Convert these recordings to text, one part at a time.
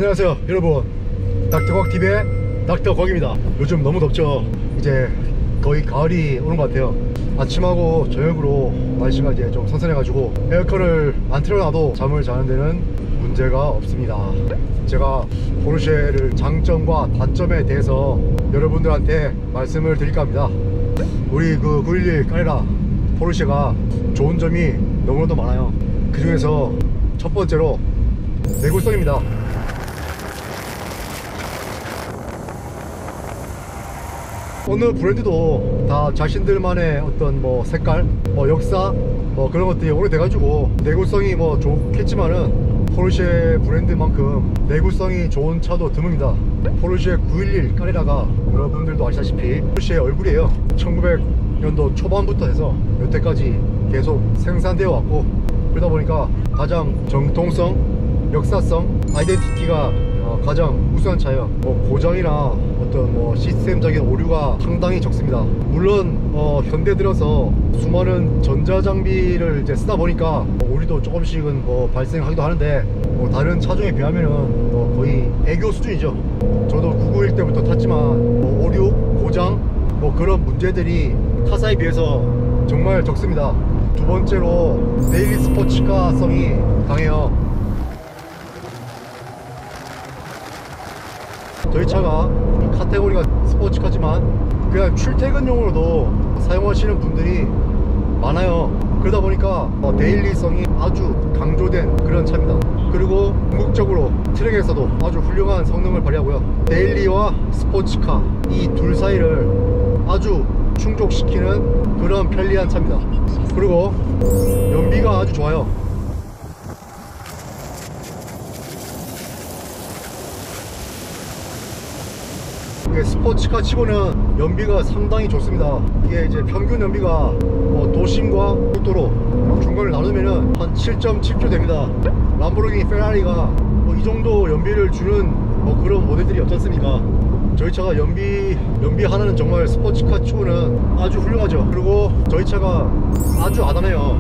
안녕하세요 여러분, 닥터곽TV의 닥터곽입니다. 요즘 너무 덥죠. 이제 거의 가을이 오는 것 같아요. 아침하고 저녁으로 날씨가 이제 좀 선선해가지고 에어컨을 안 틀어놔도 잠을 자는 데는 문제가 없습니다. 제가 포르쉐를 장점과 단점에 대해서 여러분들한테 말씀을 드릴까 합니다. 우리 그 911 까레라 포르쉐가 좋은 점이 너무나도 많아요. 그 중에서 첫 번째로 내구성입니다. 어느 브랜드도 다 자신들만의 어떤 뭐 색깔, 뭐 역사, 뭐 그런 것들이 오래돼가지고 내구성이 뭐 좋겠지만은 포르쉐 브랜드만큼 내구성이 좋은 차도 드뭅니다. 포르쉐 911 까레라가 여러분들도 아시다시피 포르쉐의 얼굴이에요. 1900년도 초반부터 해서 여태까지 계속 생산되어 왔고, 그러다 보니까 가장 정통성, 역사성, 아이덴티티가 가장 우수한 차예요. 뭐 고장이나 어떤 뭐 시스템적인 오류가 상당히 적습니다. 물론 현대 들어서 수많은 전자장비를 이제 쓰다 보니까 오류도 조금씩은 뭐 발생하기도 하는데, 뭐 다른 차종에 비하면은 뭐 거의 애교 수준이죠. 저도 991 때부터 탔지만 뭐 오류, 고장, 뭐 그런 문제들이 타사에 비해서 정말 적습니다. 두 번째로 데일리 스포츠카성이 강해요. 저희 차가 카테고리가 스포츠카지만 그냥 출퇴근용으로도 사용하시는 분들이 많아요. 그러다 보니까 데일리성이 아주 강조된 그런 차입니다. 그리고 궁극적으로 트랙에서도 아주 훌륭한 성능을 발휘하고요. 데일리와 스포츠카 이 둘 사이를 아주 충족시키는 그런 편리한 차입니다. 그리고 연비가 아주 좋아요. 이게 스포츠카 치고는 연비가 상당히 좋습니다. 이게 이제 평균 연비가 도심과 고속도로 중간을 나누면은 한 7.7km 됩니다. 람보르기니 페라리가 이 정도 연비를 주는 그런 모델들이 없지 않습니까? 저희 차가 연비 하나는 정말 스포츠카 치고는 아주 훌륭하죠. 그리고 저희 차가 아주 아담해요.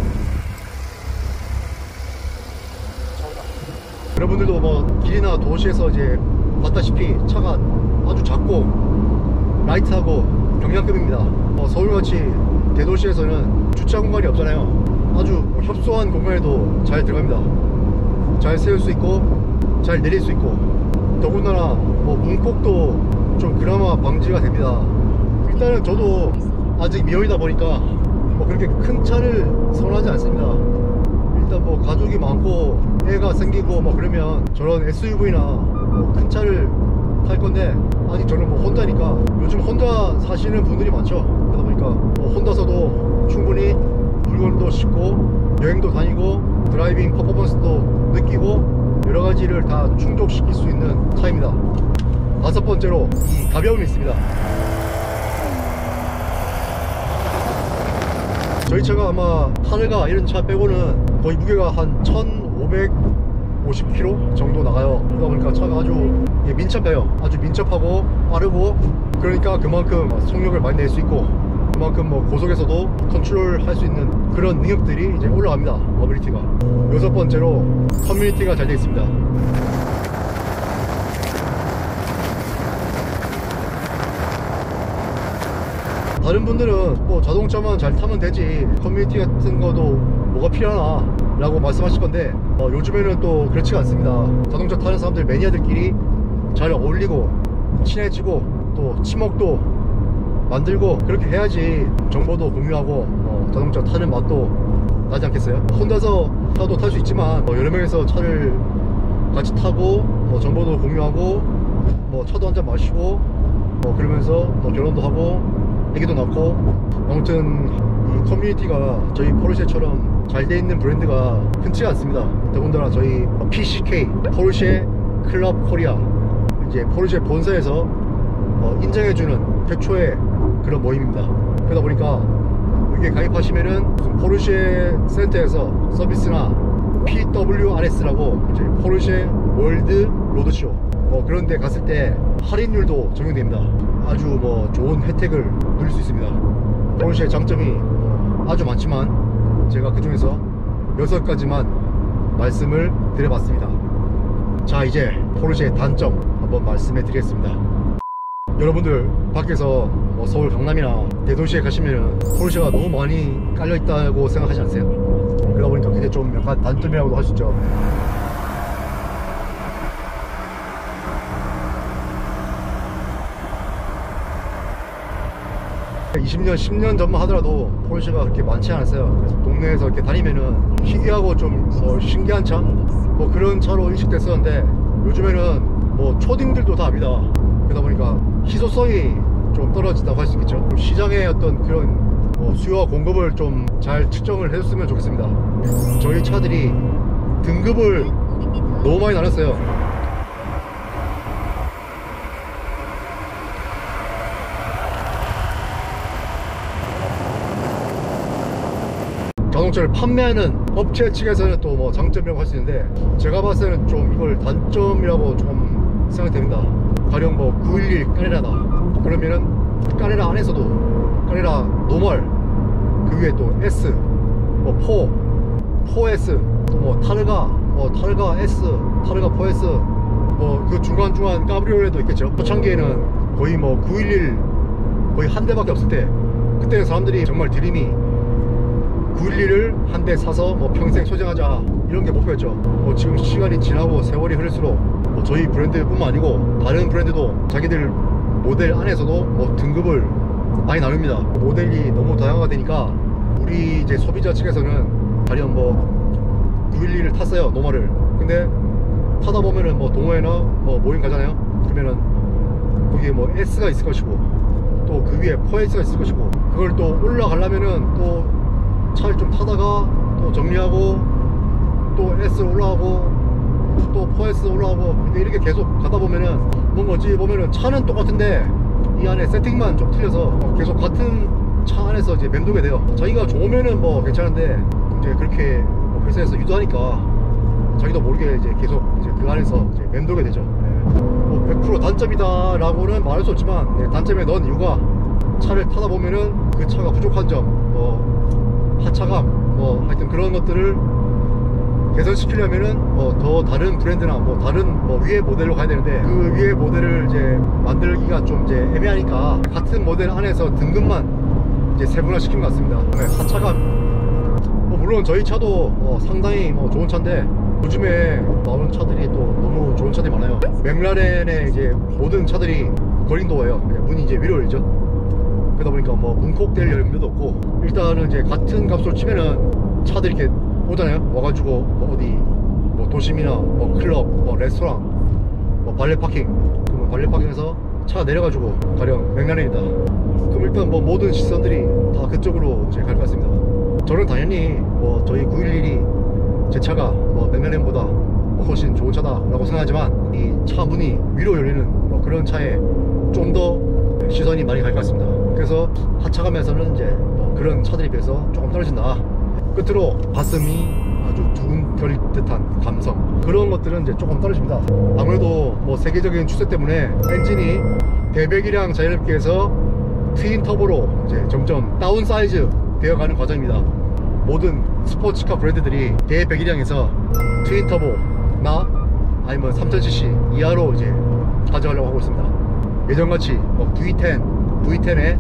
여러분들도 뭐 길이나 도시에서 이제 봤다시피 차가 아주 작고 라이트하고 경량급입니다. 서울같이 대도시에서는 주차 공간이 없잖아요. 아주 협소한 공간에도 잘 들어갑니다. 잘 세울 수 있고 잘 내릴 수 있고, 더군다나 문콕도 좀 그나마 방지가 됩니다. 일단은 저도 아직 미혼이다 보니까 그렇게 큰 차를 선호하지 않습니다. 일단 가족이 많고 애가 생기고 그러면 저런 SUV나 큰 차를 탈 건데, 아직 저는 혼다니까. 요즘 혼다 사시는 분들이 많죠. 그러다 보니까 혼다서도 충분히 물건도 싣고 여행도 다니고 드라이빙 퍼포먼스도 느끼고 여러 가지를 다 충족시킬 수 있는 차입니다. 다섯 번째로 이 가벼움이 있습니다. 저희 차가 아마 타르가 이런 차 빼고는 거의 무게가 한 1550kg 정도 나가요. 그러다 보니까 차가 아주 민첩해요. 아주 민첩하고 빠르고, 그러니까 그만큼 속력을 많이 낼 수 있고, 그만큼 고속에서도 컨트롤 할 수 있는 그런 능력들이 이제 올라갑니다. 모빌리티가. 여섯 번째로 커뮤니티가 잘 되어 있습니다. 다른 분들은 자동차만 잘 타면 되지 커뮤니티 같은 거도 뭐가 필요하나 라고 말씀하실 건데, 요즘에는 또 그렇지가 않습니다. 자동차 타는 사람들, 매니아들끼리 잘 어울리고 친해지고 또 친목도 만들고 그렇게 해야지 정보도 공유하고 자동차 타는 맛도 나지 않겠어요? 혼자서 차도 탈 수 있지만 여러 명이서 차를 같이 타고 정보도 공유하고 차도 한잔 마시고 그러면서 결혼도 하고 애기도 낳고, 아무튼 이 커뮤니티가 저희 포르쉐처럼 잘 돼 있는 브랜드가 흔치가 않습니다. 더군다나 저희 PCK 포르쉐 클럽 코리아, 이제 포르쉐 본사에서 인정해주는 최초의 그런 모임입니다. 그러다 보니까 여기에 가입하시면은 포르쉐 센터에서 서비스나 PWRS라고 이제 포르쉐 월드 로드쇼 그런 데 갔을 때 할인율도 적용됩니다. 아주 좋은 혜택을 누릴 수 있습니다. 포르쉐의 장점이 아주 많지만 제가 그 중에서 6가지만 말씀을 드려봤습니다. 자, 이제 포르쉐의 단점 한번 말씀해 드리겠습니다. 여러분들 밖에서 뭐 서울 강남이나 대도시에 가시면은 포르쉐가 너무 많이 깔려 있다고 생각하지 않으세요? 그러다 보니까 그게 좀 약간 단점이라고도 할 수 있죠. 20년, 10년 전만 하더라도 포르쉐가 그렇게 많지 않았어요. 그래서 동네에서 이렇게 다니면은 희귀하고 좀 신기한 차? 뭐 그런 차로 인식됐었는데 요즘에는 뭐 초딩들도 다 압니다. 그러다 보니까 희소성이 좀 떨어진다고 할 수 있겠죠. 시장의 어떤 그런 수요와 공급을 좀 잘 측정을 해줬으면 좋겠습니다. 저희 차들이 등급을 너무 많이 나눴어요. 자동차를 판매하는 업체 측에서는 또 뭐 장점이라고 할 수 있는데, 제가 봤을 때는 좀 이걸 단점이라고 좀 생각됩니다. 가령 뭐 911 까레라다 그러면은 까레라 안에서도 까레라 노멀, 그 위에 또 S, 뭐 4S, 또 뭐 타르가, 뭐 타르가 S, 타르가 4S, 뭐 그 중간중간 까브리올레도 있겠죠. 초창기에는 거의 뭐 911 거의 한 대밖에 없을 때, 그때는 사람들이 정말 드림이 911을 한 대 사서 뭐 평생 소장하자 이런 게 목표였죠. 뭐 지금 시간이 지나고 세월이 흐를수록 뭐 저희 브랜드뿐만 아니고 다른 브랜드도 자기들 모델 안에서도 뭐 등급을 많이 나눕니다. 모델이 너무 다양화가 되니까 우리 이제 소비자 측에서는 가령 뭐 911을 탔어요, 노멀을. 근데 타다 보면은 뭐 동호회나 뭐 모임 가잖아요. 그러면은 거기에 뭐 S가 있을 것이고 또 그 위에 4S가 있을 것이고, 그걸 또 올라가려면은 또 차를 좀 타다가 또 정리하고 또 S 올라가고 또 4S 올라가고, 근데 이렇게 계속 가다 보면은 뭔가 어찌 보면은 차는 똑같은데 이 안에 세팅만 좀 틀려서 계속 같은 차 안에서 이제 맴돌게 돼요. 자기가 좋으면은 뭐 괜찮은데 이제 그렇게 회사에서 유도하니까 자기도 모르게 이제 계속 이제 그 안에서 이제 맴돌게 되죠. 뭐 100% 단점이다 라고는 말할 수 없지만, 단점에 넣은 이유가 차를 타다 보면은 그 차가 부족한 점, 뭐 하차감, 뭐 하여튼 그런 것들을 개선시키려면은 더 다른 브랜드나 뭐 다른 뭐 위의 모델로 가야 되는데, 그 위의 모델을 이제 만들기가 좀 이제 애매하니까 같은 모델 안에서 등급만 이제 세분화 시킨 것 같습니다. 하차감, 뭐 물론 저희 차도 상당히 뭐 좋은 차인데 요즘에 나오는 차들이 또 너무 좋은 차들이 많아요. 맥라렌의 이제 모든 차들이 거린도어예요. 문이 이제 위로 열죠. 그러다 보니까 뭐 문콕될 염려도 없고, 일단은 이제 같은 값으로 치면은 차들이 이렇게 오잖아요. 와가지고 뭐 어디 뭐 도심이나 뭐 클럽, 뭐 레스토랑, 뭐 발레 파킹, 그러면 발레 파킹에서 차 내려가지고 가령 맥라렌이다. 그럼 일단 뭐 모든 시선들이 다 그쪽으로 이제 갈 것 같습니다. 저는 당연히 뭐 저희 911이 제 차가 뭐 맥라렌보다 훨씬 좋은 차다라고 생각하지만, 이 차 문이 위로 열리는 뭐 그런 차에 좀 더 시선이 많이 갈 것 같습니다. 그래서 하차감에서는 이제 뭐 그런 차들에 비해서 조금 떨어진다. 끝으로 가슴이 아주 두근거릴 듯한 감성, 그런 것들은 이제 조금 떨어집니다. 아무래도 뭐 세계적인 추세 때문에 엔진이 대배기량 자연흡기에서 트윈 터보로 이제 점점 다운 사이즈 되어가는 과정입니다. 모든 스포츠카 브랜드들이 대배기량에서 트윈 터보나 아니면 3000cc 이하로 이제 가져가려고 하고 있습니다. 예전같이 뭐 V10에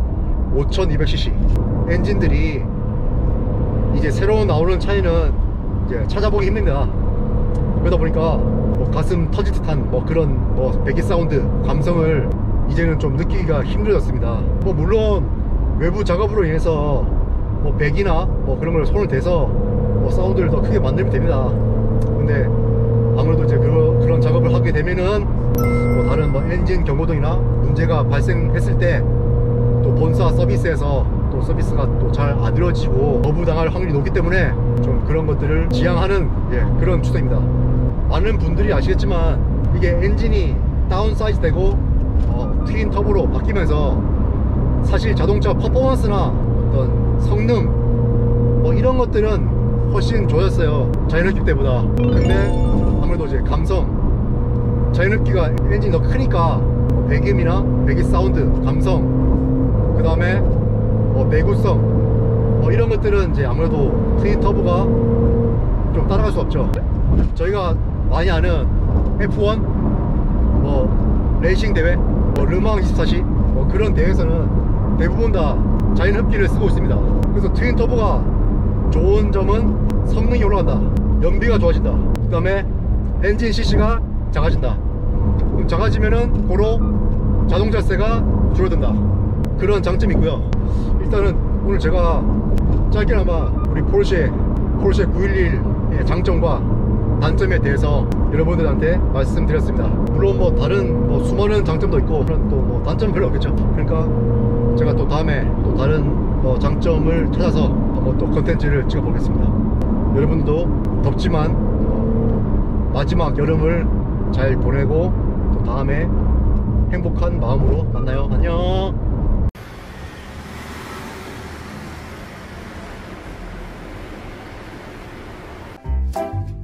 5200cc 엔진들이 이제 새로 나오는 차이는 이제 찾아보기 힘듭니다. 그러다 보니까 뭐 가슴 터질 듯한 뭐 그런 뭐 배기 사운드 감성을 이제는 좀 느끼기가 힘들어졌습니다. 뭐 물론 외부 작업으로 인해서 뭐 배기나 뭐 그런 걸 손을 대서 뭐 사운드를 더 크게 만들면 됩니다. 근데 아무래도 이제 그런 작업을 하게 되면은 뭐 다른 뭐 엔진 경고등이나 문제가 발생했을 때 또 본사 서비스에서 또 서비스가 또 잘 안 이루어지고 거부당할 확률이 높기 때문에 좀 그런 것들을 지양하는 그런 추세입니다. 많은 분들이 아시겠지만 이게 엔진이 다운 사이즈 되고 트윈 터보로 바뀌면서 사실 자동차 퍼포먼스나 어떤 성능 뭐 이런 것들은 훨씬 좋아졌어요, 자연흡기 때보다. 근데 아무래도 이제 감성, 자연흡기가 엔진이 더 크니까 배기음이나 배기 사운드, 감성, 그 다음에 내구성 이런 것들은 이제 아무래도 트윈 터보가 좀 따라갈 수 없죠. 저희가 많이 아는 F1 뭐 레이싱 대회, 뭐 르망 24시 뭐 그런 대회에서는 대부분 다 자연 흡기를 쓰고 있습니다. 그래서 트윈 터보가 좋은 점은 성능이 올라간다, 연비가 좋아진다, 그 다음에 엔진 CC가 작아진다. 그럼 작아지면은 고로 자동차세가 줄어든다, 그런 장점이 있고요. 일단은 오늘 제가 짧게나마 우리 포르쉐 911의 장점과 단점에 대해서 여러분들한테 말씀드렸습니다. 물론 뭐 다른 뭐 수많은 장점도 있고 그런 또 뭐 단점은 별로 없겠죠. 그러니까 제가 또 다음에 또 다른 뭐 장점을 찾아서 한번 또 컨텐츠를 찍어 보겠습니다. 여러분들도 덥지만 마지막 여름을 잘 보내고 또 다음에 행복한 마음으로 만나요. 안녕.